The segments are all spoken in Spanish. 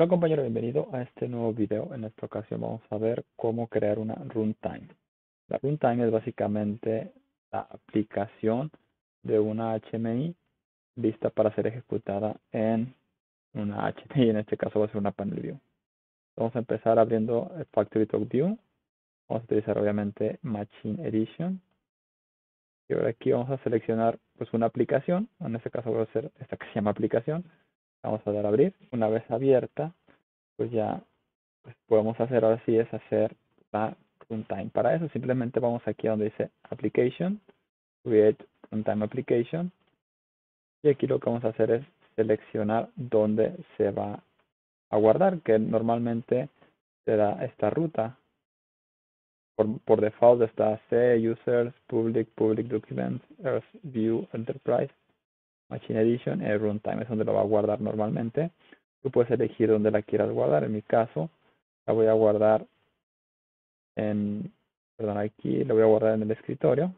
Hola compañero, bienvenido a este nuevo video. En esta ocasión vamos a ver cómo crear una runtime. La runtime es básicamente la aplicación de una HMI lista para ser ejecutada en una HMI. En este caso va a ser una panel view. Vamos a empezar abriendo el Factory Talk View. Vamos a utilizar obviamente Machine Edition. Y ahora aquí vamos a seleccionar pues una aplicación. En este caso voy a hacer esta que se llama aplicación. Vamos a dar a abrir. Una vez abierta, pues ya pues podemos hacer ahora sí es hacer la runtime. Para eso simplemente vamos aquí a donde dice Application, Create Runtime Application, y aquí lo que vamos a hacer es seleccionar dónde se va a guardar, que normalmente será esta ruta. Por default está C, Users, Public Documents, Earth View, Enterprise, Machine Edition, y Runtime es donde lo va a guardar normalmente. Tú puedes elegir dónde la quieras guardar. En mi caso, la voy a guardar perdón, aquí lo voy a guardar en el escritorio.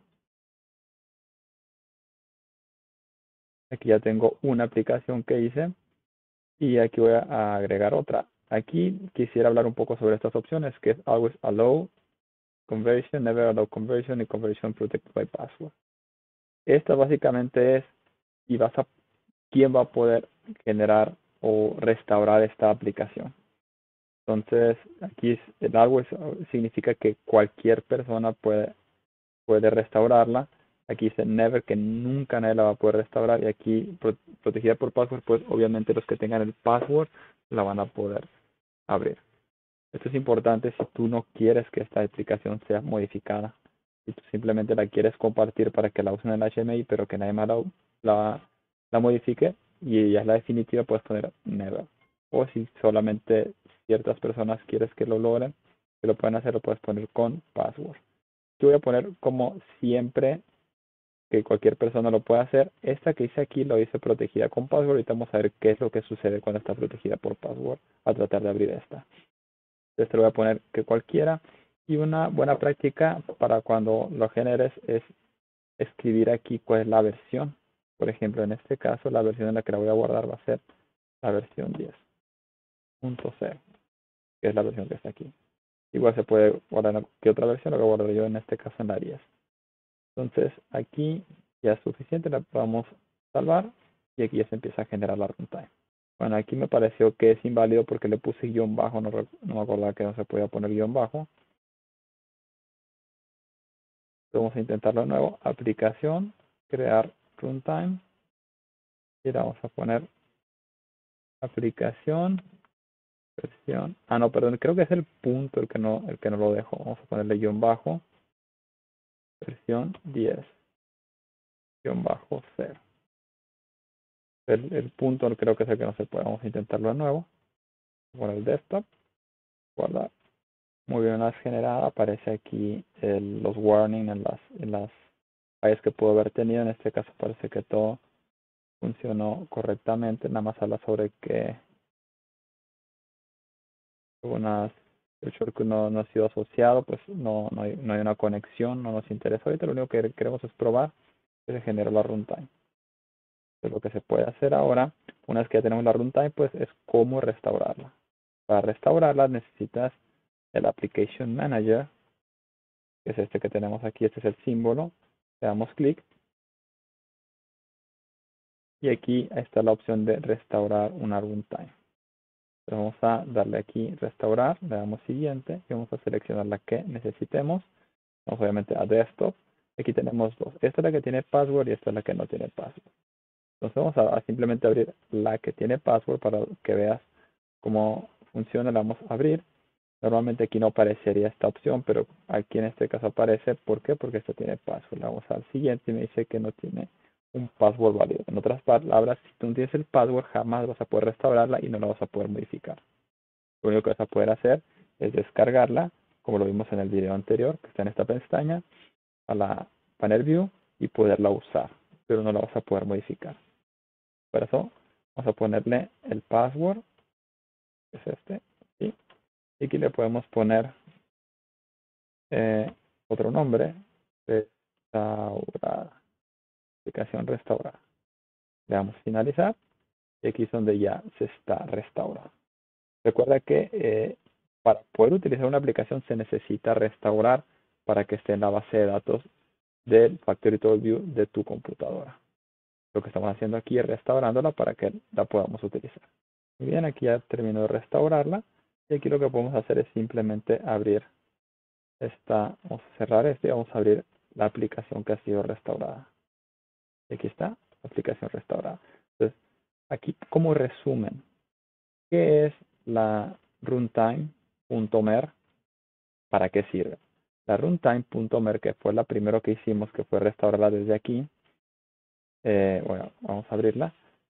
Aquí ya tengo una aplicación que hice y aquí voy a agregar otra. Aquí quisiera hablar un poco sobre estas opciones, que es Always Allow Conversion, Never Allow Conversion y Conversion Protected by Password. Esta básicamente es y quién va a poder generar o restaurar esta aplicación. Entonces, aquí el Always significa que cualquier persona puede restaurarla. Aquí dice never, que nunca nadie la va a poder restaurar. Y aquí protegida por password, pues obviamente los que tengan el password la van a poder abrir. Esto es importante si tú no quieres que esta aplicación sea modificada. Si tú simplemente la quieres compartir para que la usen en el HMI, pero que nadie más la modifique y ya es la definitiva, puedes poner never. O si solamente ciertas personas quieres que lo logren, que lo pueden hacer, lo puedes poner con password. Yo voy a poner como siempre que cualquier persona lo puede hacer. Esta que hice aquí lo hice protegida con password. Ahorita vamos a ver qué es lo que sucede cuando está protegida por password a tratar de abrir esta. Este lo voy a poner que cualquiera. Y una buena práctica para cuando lo generes es escribir aquí cuál es la versión. Por ejemplo, en este caso la versión en la que la voy a guardar va a ser la versión 10.0, que es la versión que está aquí. Igual se puede guardar en cualquier otra versión, lo que guardo yo en este caso en la 10. Entonces aquí ya es suficiente, la podemos salvar y aquí ya se empieza a generar la runtime. Bueno, aquí me pareció que es inválido porque le puse guión bajo, no me acordaba que no se podía poner guión bajo. Vamos a intentarlo de nuevo, aplicación, crear runtime y le vamos a poner aplicación, versión, no, perdón, creo que es el punto el que no lo dejo. Vamos a ponerle guión bajo, versión 10, guión bajo 0. El punto creo que es el que no se puede. Vamos a intentarlo de nuevo. Por el desktop, guardar. Muy bien, una vez generada, aparece aquí los warnings en las fallas que pudo haber tenido. En este caso parece que todo funcionó correctamente. Nada más habla sobre que el shortcut no ha sido asociado, pues no hay una conexión, no nos interesa. Ahorita lo único que queremos es probar que se genera la runtime. Entonces, lo que se puede hacer ahora, una vez que ya tenemos la runtime, pues es cómo restaurarla. Para restaurarla necesitas el Application Manager, que es este que tenemos aquí, este es el símbolo. Le damos clic y aquí está la opción de restaurar una runtime. Entonces vamos a darle aquí restaurar, le damos siguiente y vamos a seleccionar la que necesitemos. Vamos obviamente a desktop. Aquí tenemos dos. Esta es la que tiene password y esta es la que no tiene password. Entonces vamos a simplemente abrir la que tiene password para que veas cómo funciona. La vamos a abrir. Normalmente aquí no aparecería esta opción, pero aquí en este caso aparece. ¿Por qué? Porque esta tiene password. Le vamos al siguiente y me dice que no tiene un password válido. En otras palabras, si tú no tienes el password, jamás vas a poder restaurarla y no la vas a poder modificar. Lo único que vas a poder hacer es descargarla, como lo vimos en el video anterior, que está en esta pestaña, a la panel view y poderla usar, pero no la vas a poder modificar. Por eso vamos a ponerle el password, que es este, ¿sí? Y aquí le podemos poner otro nombre, restaurada, aplicación restaurada. Le damos finalizar y aquí es donde ya se está restaurando. Recuerda que para poder utilizar una aplicación se necesita restaurar para que esté en la base de datos del Factory Talk View de tu computadora. Lo que estamos haciendo aquí es restaurándola para que la podamos utilizar. Muy bien, aquí ya termino de restaurarla. Y aquí lo que podemos hacer es simplemente abrir esta, vamos a cerrar este y vamos a abrir la aplicación que ha sido restaurada. Y aquí está, la aplicación restaurada. Entonces, aquí como resumen, ¿qué es la runtime.mer? ¿Para qué sirve? La runtime.mer, que fue la primero que hicimos, que fue restaurarla desde aquí. Bueno, vamos a abrirla.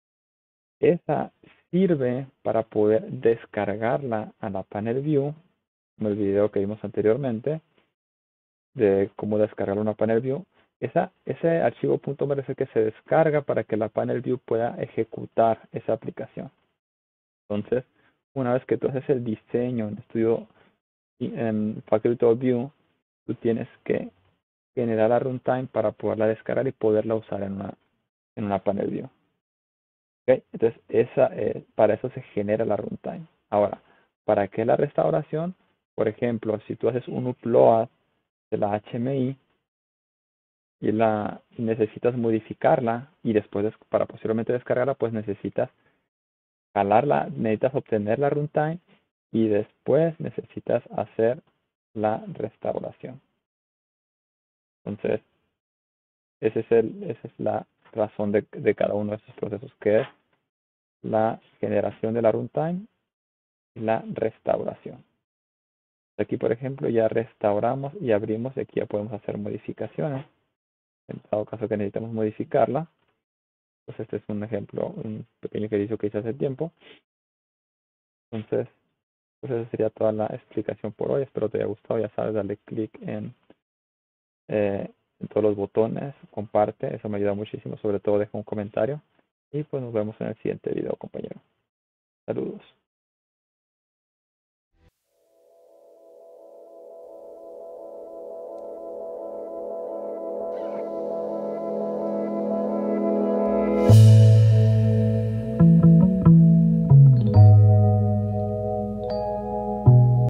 Esa sirve para poder descargarla a la panel view, como el video que vimos anteriormente, de cómo descargar una panel view. Ese archivo .mer es el que se descarga para que la panel view pueda ejecutar esa aplicación. Entonces, una vez que tú haces el diseño en Studio, en Factory Talk View, tú tienes que generar la runtime para poderla descargar y poderla usar en una panel view. ¿Okay? Entonces, para eso se genera la runtime. Ahora, ¿para qué la restauración? Por ejemplo, si tú haces un upload de la HMI y necesitas modificarla y después para posteriormente descargarla, pues necesitas jalarla, necesitas obtener la runtime y después necesitas hacer la restauración. Entonces, esa es la razón de cada uno de estos procesos, que es la generación de la runtime y la restauración. Aquí, por ejemplo, ya restauramos y abrimos y aquí ya podemos hacer modificaciones. En dado caso que necesitamos modificarla, pues este es un ejemplo, un pequeño ejercicio que hice hace tiempo. Entonces, pues esa sería toda la explicación por hoy. Espero te haya gustado. Ya sabes, dale clic en todos los botones, comparte, eso me ayuda muchísimo. Sobre todo deja un comentario y pues nos vemos en el siguiente video, compañero. Saludos.